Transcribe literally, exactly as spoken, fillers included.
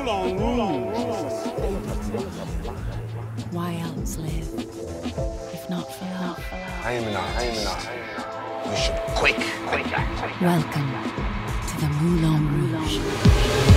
Moulin Rouge. Why else live, if not for love? I am an artist. I am an artist. You should quick, quick, quick. Welcome to the Moulin Rouge.